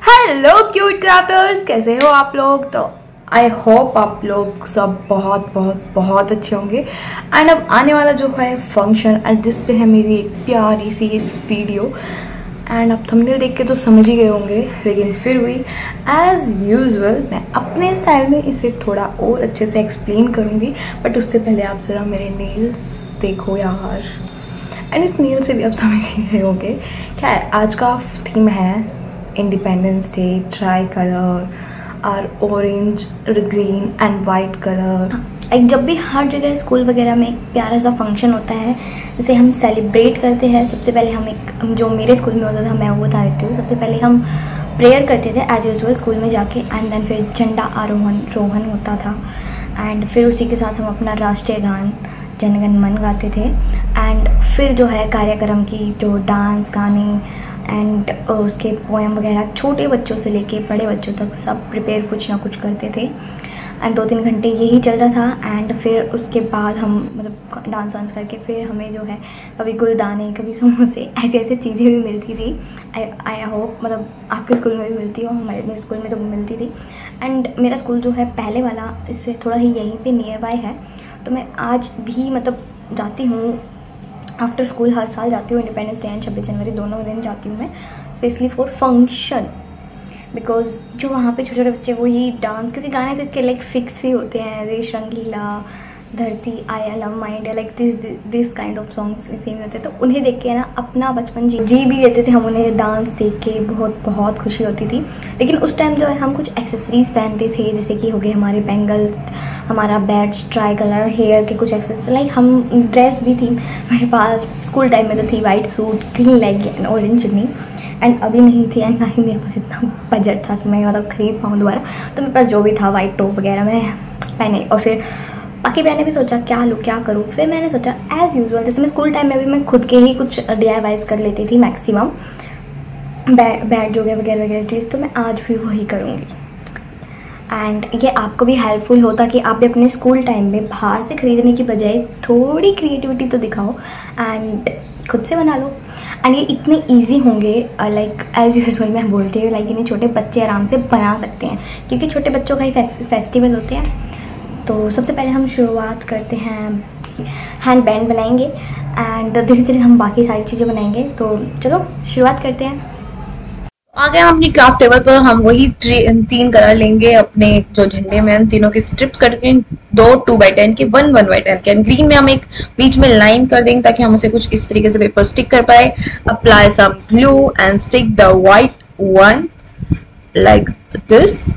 Hello cute crafters, कैसे हो आप लोग। तो आई होप आप लोग सब बहुत बहुत बहुत अच्छे होंगे। एंड अब आने वाला जो है फंक्शन एंड जिस पे है मेरी एक प्यारी सी वीडियो, एंड अब थंबनेल देख के तो समझ ही गए होंगे, लेकिन फिर भी एज यूजुअल मैं अपने स्टाइल में इसे थोड़ा और अच्छे से एक्सप्लेन करूँगी। बट उससे पहले आप ज़रा मेरे नेल्स देखो यार, एंड इस नेल से भी आप समझ ही रहे होंगे। क्या है, आज का थीम है इंडिपेंडेंस डे, ट्राई कलर और orange, green and white colour. एक जब भी हर जगह स्कूल वगैरह में एक प्यारा सा फंक्शन होता है, जिसे हम सेलिब्रेट करते हैं। सबसे पहले हम जो मेरे स्कूल में होता था, मैं वो बताती हूँ। सबसे पहले हम प्रेयर करते थे एज यूजुअल स्कूल में जाके, एंड देन फिर झंडा रोहन होता था, एंड फिर उसी के साथ हम अपना राष्ट्रीय गान जनगण मन गाते थे। एंड फिर जो है कार्यक्रम की जो डांस गाने एंड उसके पोएम वगैरह, छोटे बच्चों से लेके बड़े बच्चों तक सब प्रिपेयर कुछ ना कुछ करते थे। एंड 2-3 घंटे यही चलता था। एंड फिर उसके बाद हम मतलब डांस वांस करके फिर हमें जो है कभी गुलदाने, कभी समोसे, ऐसी ऐसी चीज़ें भी मिलती थी। आई होप मतलब आपके स्कूल में भी मिलती हो, हमारे स्कूल में तो मिलती थी। एंड मेरा स्कूल जो है पहले वाला, इससे थोड़ा ही यहीं पे नियर बाय है, तो मैं आज भी मतलब जाती हूँ आफ्टर स्कूल। हर साल जाती हूँ, इंडिपेंडेंस डे एंड 26 जनवरी दोनों दिन जाती हूँ मैं, स्पेशली फॉर फंक्शन। बिकॉज जो वहाँ पे छोटे छोटे बच्चे वही डांस, क्योंकि गाने तो इसके लाइक फिक्स ही होते हैं, रेश रंगीला, धरती, I love mind, like this kind of songs same होते हैं। तो उन्हें देख के ना अपना बचपन जी भी लेते थे हम, उन्हें डांस देख के बहुत बहुत खुशी होती थी। लेकिन उस टाइम जो है हम कुछ एक्सेसरीज पहनते थे, जैसे कि हो गए हमारे बैंगल्स, हमारा बैड्स, ट्राई कलर, हेयर के कुछ एक्सेसरीज, लाइक हम ड्रेस भी थी मेरे पास स्कूल टाइम में तो थी, white suit, green leg and orange चुन्नी। एंड अभी नहीं थी, एंड ना ही मेरे पास इतना बजट था कि मैं मतलब खरीद पाऊँ दोबारा। तो मेरे पास जो भी था वाइट टॉप वगैरह में पहने, और फिर बाकी मैंने भी सोचा क्या लूँ क्या करूँ। फिर मैंने सोचा एज़ यूजुअल, जैसे मैं स्कूल टाइम में भी मैं खुद के ही कुछ DIYs कर लेती थी मैक्सिमम, बैड जो गया वगैरह वगैरह चीज़, तो मैं आज भी वही करूँगी। एंड ये आपको भी हेल्पफुल होता कि आप भी अपने स्कूल टाइम में बाहर से ख़रीदने की बजाय थोड़ी क्रिएटिविटी तो दिखाओ एंड खुद से बना लो। एंड ये इतने इजी होंगे, लाइक एज यूजुअल मैं बोलती हूँ, लाइक इन्हें छोटे बच्चे आराम से बना सकते हैं, क्योंकि छोटे बच्चों का ही फेस्टिवल होते हैं। तो सबसे पहले हम शुरुआत करते हैं, हैंड बैंड बनाएंगे एंड धीरे धीरे हम बाकी सारी चीज़ें बनाएंगे। तो चलो शुरुआत करते हैं। आगे हम अपनी क्राफ्ट टेबल पर हम वही 3 कलर लेंगे अपने जो झंडे में, हम तीनों के स्ट्रिप्स करके 2 2x10 के 1 1x10 के। ग्रीन में हम एक बीच में लाइन कर देंगे ताकि हम उसे कुछ इस तरीके से पेपर स्टिक कर पाए। Apply some glue and stick the white one like this,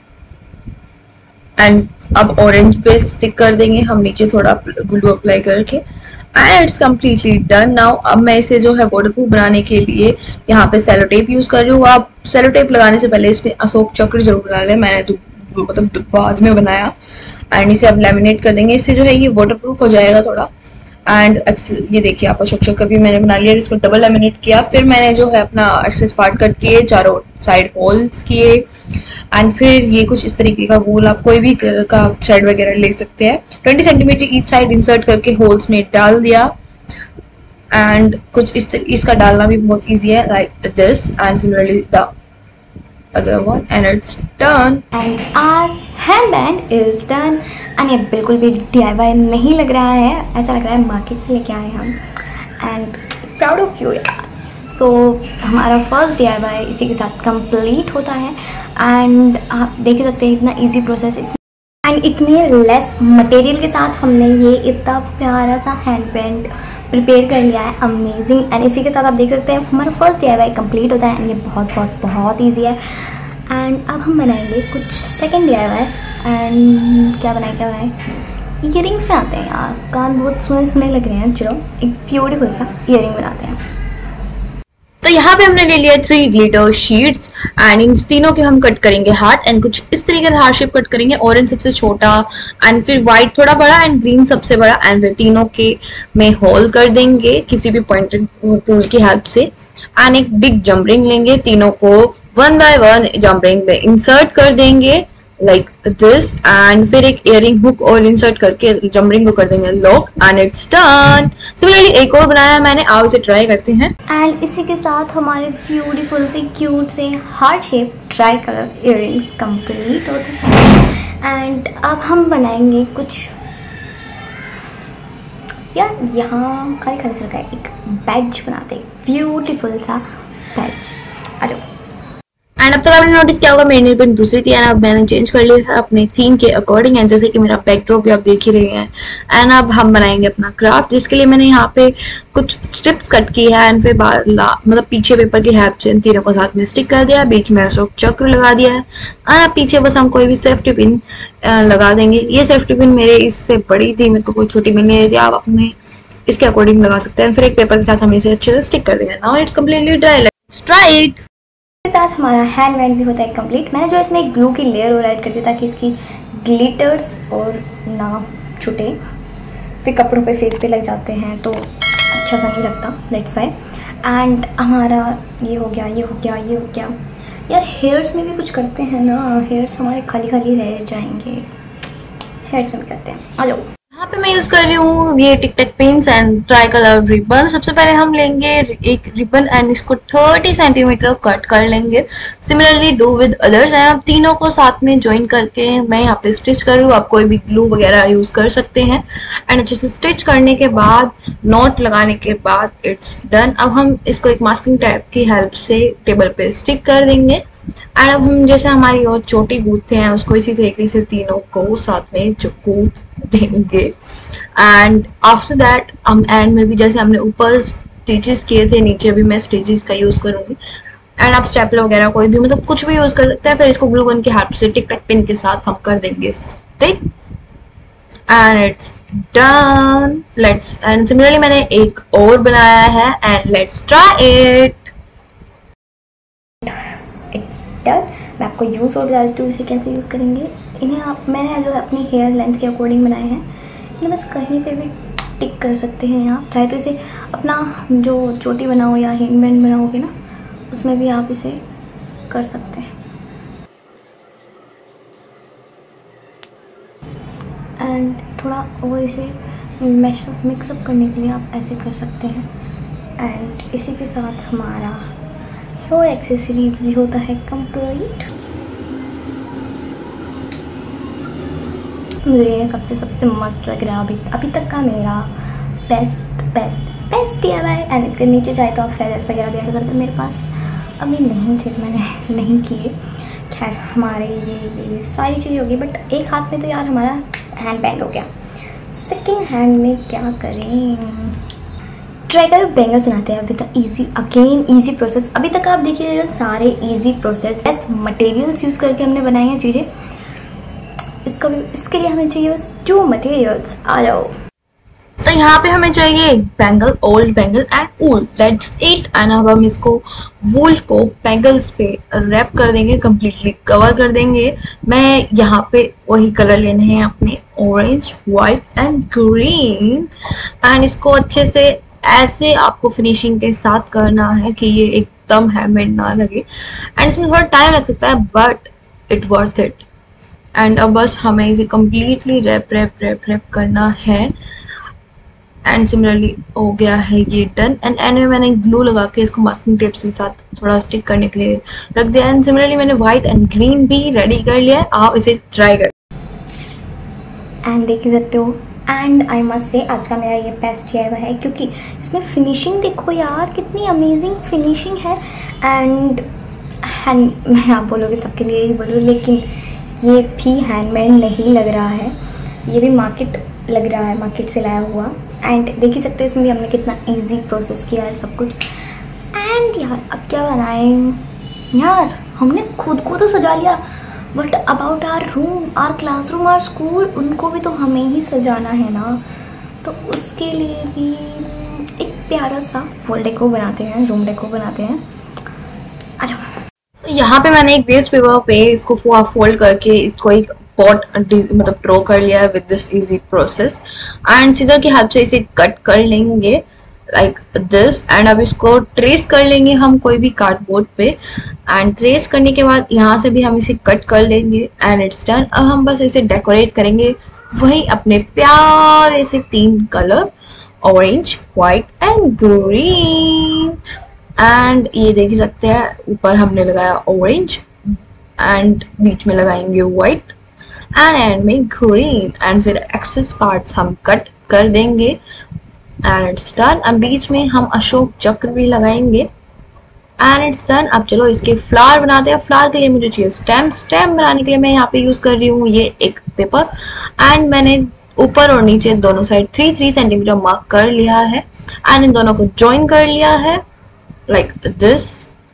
and अब ऑरेंज पे स्टिक कर देंगे हम नीचे थोड़ा ग्लू अप्लाई करके, and it's completely done now. अब मैं इसे जो है वाटरप्रूफ बनाने के लिए यहाँ पे सेलो टेप यूज कर रही हूँ। आप सेलो टेप लगाने से पहले इसमें अशोक चक्र जरूर बना लें, मैंने तो मतलब बाद में बनाया। एंड इसे अब लैमिनेट कर देंगे, इससे जो है ये वाटरप्रूफ हो जाएगा थोड़ा। एंड ये देखिए आप अशोक चक्र भी मैंने बना लिया, इसको डबल लैमिनेट किया। फिर मैंने जो है अपना एक्सेस पार्ट कट किए, चारों साइड होल्स किए, एंड फिर ये कुछ इस तरीके का वूल, आप कोई भी कलर का थ्रेड वगैरह ले सकते हैं, 20 सेंटीमीटर ईच साइड इंसर्ट करके होल्स में डाल दिया। एंड कुछ इसका डालना भी बहुत इजी है, like this, and similarly the other one, and it's done. And our handband is done. and ये बिल्कुल भी DIY नहीं लग रहा है, ऐसा लग रहा है मार्केट से लेके आए हम। एंड प्राउड ऑफ यू यार। सो हमारा फर्स्ट DIY इसी के साथ कंप्लीट होता है। एंड आप देख ही सकते हैं इतना इजी प्रोसेस, एंड इतने लेस मटेरियल के साथ हमने ये इतना प्यारा सा हैंडबैंड प्रिपेयर कर लिया है। अमेजिंग। एंड इसी के साथ आप देख सकते हैं हमारा फर्स्ट DIY कंप्लीट होता है, एंड ये बहुत बहुत बहुत ईजी है। एंड अब हम बनाएंगे कुछ सेकंड DIY। एंड क्या बनाए ईयरिंग्स बनाते हैं यार, कान बहुत सुने सुने लग रहे हैं। चलो एक ब्यूटीफुल सा ईयरिंग बनाते हैं। तो यहाँ पे हमने ले लिया 3 ग्लिटर शीट्स, एंड इन तीनों के हम कट करेंगे हार्ट, एंड कुछ इस तरीके से हार्ट शेप कट करेंगे। ऑरेंज सबसे छोटा, एंड फिर व्हाइट थोड़ा बड़ा, एंड ग्रीन सबसे बड़ा, एंड फिर तीनों के में होल कर देंगे किसी भी पॉइंटेड टूल की हेल्प से। एंड एक बिग जंप रिंग लेंगे, तीनों को 1 by 1 जंप रिंग में इंसर्ट कर देंगे लाइक दिस, एंड फिर एक इयरिंग हुक और इंसर्ट करके जमरिंग को कर देंगे lock and it's done. Similarly एक और बनाया मैंने, आओ इसे ट्राई करते हैं। एंड इसी के साथ हमारे ब्यूटीफुल से क्यूट से heart shape tricolour earrings complete होते हैं। एंड अब हम बनाएंगे कुछ यार, यहाँ खाली खाली सा एक बैज बनाते हैं, ब्यूटीफुल सा बैज। अरे एंड अब तक आपने नोटिस किया होगा मेरी नेल पेंट दूसरी थी एंड अब मैंने चेंज कर लिया है अपने थीम के अकॉर्डिंग, एंड जैसे कि मेरा बैकड्रॉप भी आप देख ही रहे हैं। एंड अब हम बनाएंगे अपना क्राफ्ट, जिसके लिए मैंने यहाँ पे कुछ स्ट्रिप्स कट की है एंड फिर मतलब पीछे पेपर की हेल्प से इन तीनों को साथ में स्टिक कर दिया, बीच में अशोक चक्र लगा दिया है। एंड अब पीछे बस हम कोई भी सेफ्टी पिन लगा देंगे। ये सेफ्टी पिन मेरे इससे बड़ी थी, मेरे को कोई छोटी मिल नहीं रही थी, आप अपने इसके अकॉर्डिंग लगा सकते हैं। फिर एक पेपर के साथ हम इसे अच्छे से स्टिक कर देंगे। Now it's completely dry, let's try it. के साथ हमारा हैंड बैंड भी होता है कंप्लीट। मैंने जो इसमें एक ग्लू की लेयर और ऐड कर दी ताकि इसकी ग्लिटर्स और ना छूटे, फिर कपड़ों पे फेस पे लग जाते हैं तो अच्छा सा नहीं लगता, दैट्स वाई। एंड हमारा ये हो गया, ये हो गया, ये हो गया। यार हेयर्स में भी कुछ करते हैं ना, हेयर्स हमारे खाली खाली रह जाएंगे, हेयर्स में भी करते हैं। आ जाओ। यहाँ पे मैं यूज कर रही हूँ ये tic tac pins and tricolour ribbon. सबसे पहले हम लेंगे एक रिबन एंड इसको 30 सेंटीमीटर कट कर लेंगे। Similarly do with others. And अब तीनों को साथ में ज्वाइन करके मैं यहाँ पे स्टिच कर रही हूँ। आप कोई भी ग्लू वगैरह यूज कर सकते हैं। एंड अच्छे से स्टिच करने के बाद, नॉट लगाने के बाद इट्स डन। अब हम इसको एक मास्किंग टैप की हेल्प से टेबल पे स्टिक कर देंगे। एंड अब हम जैसे हमारी और चोटी गूंथते हैं उसको इसी तरीके से तीनों को साथ में गूंथ देंगे। एंड आफ्टर दैट हम एंड में भी जैसे हमने ऊपर स्टिचेस किए थे, नीचे भी मैं स्टिचेस का यूज करूंगी। एंड आप स्टेपलर वगैरह कोई भी मतलब कुछ भी यूज कर सकते हैं। फिर इसको ग्लू गन की हेल्प से टिक टैक पिन के साथ हम कर देंगे stick and it's done. Let's and similarly मैंने एक और बनाया है and let's try it. It's done. मैं आपको यूज़ और बता देती हूँ इसे कैसे यूज़ करेंगे। इन्हें आप मैंने जो अपनी हेयर लेंथ के अकॉर्डिंग बनाए हैं, इन्हें बस कहीं पे भी टिक कर सकते हैं आप। चाहे तो इसे अपना जो चोटी बनाओ या हेयर बैंड बनाओगे ना, उसमें भी आप इसे कर सकते हैं। एंड थोड़ा और इसे मिक्सअप करने के लिए आप ऐसे कर सकते हैं। एंड इसी के साथ हमारा और एक्सेसरीज भी होता है कंप्लीट। मुझे ये सबसे मस्त लग रहा है अभी तक का मेरा बेस्ट DIY। एंड इसके नीचे चाहे तो आप फेदर्स वगैरह भी ऐड कर सकते। मेरे पास अभी नहीं थे तो मैंने नहीं किए। खैर हमारे ये सारी चीज़ें होगी, बट एक हाथ में तो यार हमारा हैंड बैंड हो गया। सेकेंड हैंड में क्या करें, ट्राई करो बेंगल्स बनाते हैं विद इजी प्रोसेस। अभी तक आप देखिए जो सारे इजी प्रोसेस मटेरियल्स यूज़ करके हमने बनाई हैं चीज़ें। इसके लिए हमें चाहिए बस 2 मटेरियल्स। आ जाओ। तो यहाँ पे हमें चाहिए एक bangle, old bangle and wool, that's it. And अब हम इसको वूल को बैंगल्स पे रैप कर देंगे, कम्प्लीटली कवर कर देंगे। मैं यहाँ पे वही कलर लेने हैं अपने, orange, white and green. And इसको अच्छे से ऐसे आपको फिनिशिंग के साथ करना है कि ये एकदम हैंडमेड ना लगे। एंड इसमें थोड़ा टाइम लग सकता है but it worth it. And अब बस हमें इसे कम्प्लीटली रैप करना है। एंड सिमिलरली हो गया है ये डन। एंड एंड में मैंने ग्लू लगा के इसको मास्किंग टेप के साथ थोड़ा स्टिक करने के लिए रख दिया। एंड सिमिलरली मैंने वाइट एंड ग्रीन भी रेडी कर लिया है। आप इसे ट्राई कर एंड देख सकते हो। एंड आई मस्ट से आज का मेरा ये बेस्ट DIY है, क्योंकि इसमें फिनिशिंग देखो यार कितनी अमेजिंग फिनिशिंग है। एंड मैं आप बोलोगे सबके लिए ही बोलूँ, लेकिन ये भी हैंडमेड नहीं लग रहा है, ये भी मार्केट लग रहा है, मार्केट से लाया हुआ। एंड देख ही सकते हो इसमें भी हमने कितना इजी प्रोसेस किया है सब कुछ। एंड यार अब क्या बनाएं यार, हमने खुद को तो सजा लिया, but about our room, our classroom, our school, उनको भी तो हमें ही सजाना है ना। तो उसके लिए भी एक प्यारा सा फुल डेको बनाते हैं, रूम डेको बनाते हैं। अच्छा यहाँ पे मैंने एक वेस्ट पेपर पे इसको फोल्ड करके इसको एक पॉट मतलब ड्रॉ कर लिया है with this easy process. And scissor की हेल्प से इसे कट कर लेंगे लाइक दिस। एंड अब इसको ट्रेस कर लेंगे हम कोई भी कार्डबोर्ड पे, एंड ट्रेस करने के बाद यहाँ से भी हम इसे कट कर लेंगे एंड इट्स डन। अब हम बस इसे डेकोरेट करेंगे वही अपने प्यारे से 3 colour, orange, white and green. And ये देख ही सकते हैं ऊपर हमने लगाया ऑरेंज एंड बीच में लगाएंगे व्हाइट एंड एंड में ग्रीन, एंड फिर एक्सेस पार्ट्स हम कट कर देंगे एंड इट्स डन। अब बीच में हम अशोक चक्र भी लगाएंगे एंड इट्स डन। अब चलो इसके फ्लावर बनाते हैं। फ्लावर के लिए मुझे चाहिए स्टेम। स्टेम बनाने के लिए मैं यहाँ पे यूज कर रही हूँ ये एक पेपर, एंड मैंने ऊपर और नीचे दोनों साइड 3-3 सेंटीमीटर मार्क कर लिया है एंड इन दोनों को ज्वाइन कर लिया है लाइक दिस।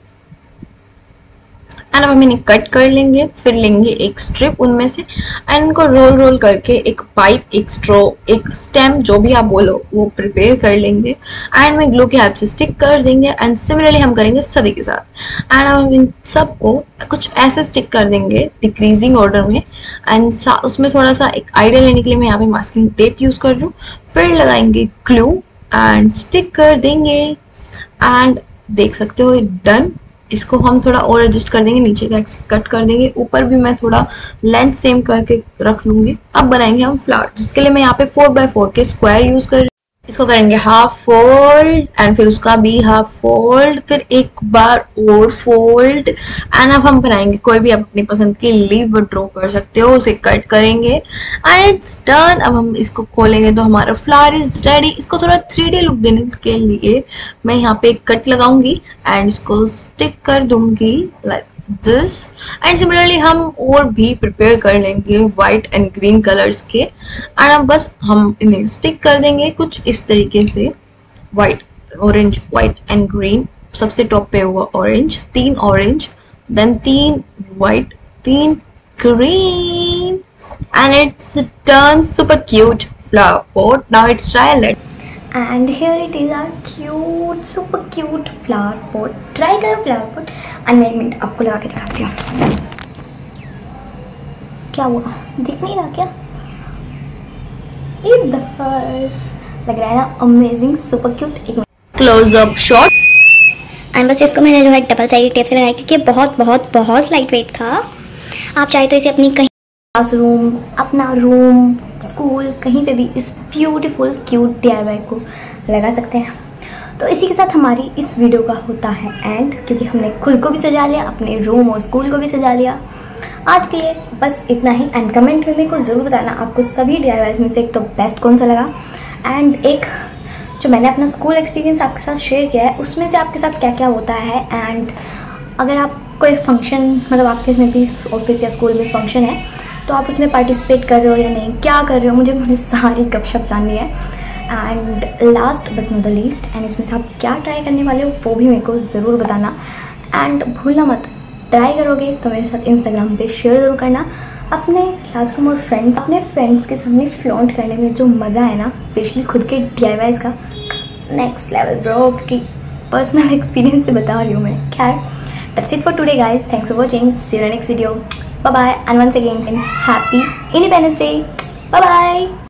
एंड अब हम इन्हें कट कर लेंगे, फिर लेंगे एक स्ट्रिप उनमें से एंड उनको रोल रोल करके एक पाइप, एक स्ट्रॉ, एक स्टेम, जो भी आप बोलो वो प्रिपेयर कर लेंगे एंड में ग्लू की हेल्प से स्टिक कर देंगे। एंड सिमिलरली हम करेंगे सभी के साथ। एंड अब हम इन सबको कुछ ऐसे स्टिक कर देंगे डिक्रीजिंग ऑर्डर में, एंड उसमें थोड़ा सा एक आइडिया लेने के लिए मैं यहाँ पे मास्किंग टेप यूज कर रही हूँ। फिर लगाएंगे ग्लू एंड स्टिक कर देंगे एंड देख सकते हो डन। इसको हम थोड़ा और एडजस्ट कर देंगे, नीचे का एक्सेस कट कर देंगे, ऊपर भी मैं थोड़ा लेंथ सेम करके रख लूंगी। अब बनाएंगे हम फ्लावर, जिसके लिए मैं यहाँ पे 4x4 के स्क्वायर यूज कर रही हूँ। इसको करेंगे हाफ फोल्ड एंड फिर उसका भी हाफ फोल्ड, फिर एक बार और फोल्ड एंड अब हम बनाएंगे कोई भी अपनी पसंद की लीव ड्रॉ कर सकते हो, उसे कट करेंगे एंड इट्स डन। अब हम इसको खोलेंगे तो हमारा फ्लावर इज रेडी। इसको थोड़ा 3D लुक देने के लिए मैं यहाँ पे एक कट लगाऊंगी एंड इसको स्टिक कर दूंगी लाइक दिस। एंड सिमिलरली हम और भी प्रिपेयर कर लेंगे व्हाइट एंड ग्रीन कलर्स के, एंड अब बस हम इन्हें स्टिक कर देंगे कुछ इस तरीके से, white, orange, white and green. सबसे टॉप पे हुआ orange, 3 orange, then 3 white, 3 green and it's done. Super cute flower pot. Now it's try let. And here it is our cute, super cute flower pot. Try करो flower pot. And मैं एक minute आपको लगा के दिखाती हूँ। क्या हुआ? दिख नहीं रहा क्या? इधर लग रहा है ना amazing, super cute. Close up shot. And बस इसको मैंने जो है डबल साइड टेप से लगाया क्योंकि बहुत बहुत बहुत लाइट वेट था। आप चाहे तो इसे अपनी कहीं क्लासरूम, अपना रूम, स्कूल, कहीं पे भी इस ब्यूटीफुल क्यूट DIY को लगा सकते हैं। तो इसी के साथ हमारी इस वीडियो का होता है एंड, क्योंकि हमने खुद को भी सजा लिया, अपने रूम और स्कूल को भी सजा लिया। आज के लिए बस इतना ही। एंड कमेंट में मेरे को ज़रूर बताना आपको सभी DIYs में से एक तो बेस्ट कौन सा लगा, एंड एक जो मैंने अपना स्कूल एक्सपीरियंस आपके साथ शेयर किया है उसमें से आपके साथ क्या क्या होता है। एंड अगर आप कोई फंक्शन, मतलब आपके इसमें भी ऑफिस या स्कूल में फंक्शन है तो आप उसमें पार्टिसिपेट कर रहे हो या नहीं, क्या कर रहे हो, मुझे सारी गपशप जाननी है। And last but not the least, and इसमें से आप क्या ट्राई करने वाले हो वो भी मेरे को ज़रूर बताना। एंड भूलना मत, ट्राई करोगे तो मेरे साथ इंस्टाग्राम पे शेयर ज़रूर करना। अपने क्लासरूम और फ्रेंड्स, अपने फ्रेंड्स के सामने फ्लॉन्ट करने में जो मज़ा है ना, स्पेशली खुद के DIYs का, नेक्स्ट लेवल ब्रो, क्योंकि पर्सनल एक्सपीरियंस से बता रही हूँ मैं। खैर, that's it for today guys, thanks for watching, see you in next video, bye bye and once again happy Independence Day, bye bye.